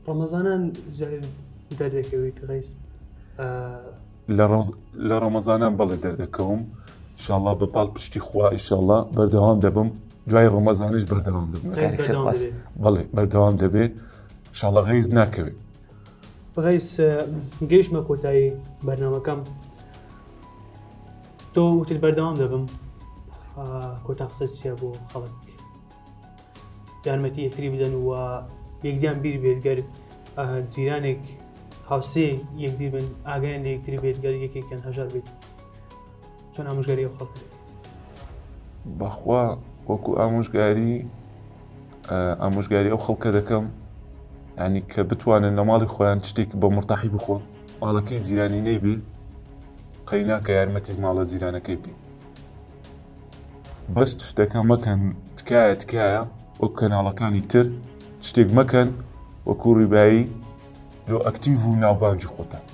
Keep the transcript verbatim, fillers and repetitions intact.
ڕەمەزانان دەردەکەویت غەیس لە ڕەمەزانان بەڵێ دەردەکەوم ئینشاڵڵا بەپاڵ پشتی خوا ئینشاڵڵا بەردەوام دەبم دوای ڕەمەزانیش بەردەوام دەبم بەڵێ بەردەوام دەبێت ئینشاڵڵا غەیز ناکەوێت. غەیس گەیشتمە کۆتایی بەرنامەکەم تۆ وتت بەردەوام دەبم کۆتا قسە چییە بۆ خەڵک یارمەتی یەکتری بدەن و یەکدیان بیر بێت گەر جیرانێک هاوسێ یەکدیر بن ئاگایان لە یەکتری بێت گەر یەکێکیان هەژار بێت چۆن ئامۆژگاری ئەو خەڵک بەخوا وەکو ئامۆژگاری ئامۆژگاری ئەو خەڵکە دەکەم یعنی کە بتوانن لە ماڵی خۆیان شتێکی بە مرتاحی بخۆن ماڵەکەی جیرانی نەیبێ قەینا کە یارمەتی ماڵە جیرانەکەی بێ بەس شتەکە مەکەن تکایە تکایە وەک کەناڵەکانی تر شتێک مەکەن وەکو ڕیبایی لۆ ئەکتیڤ و ناوبانگی خۆتان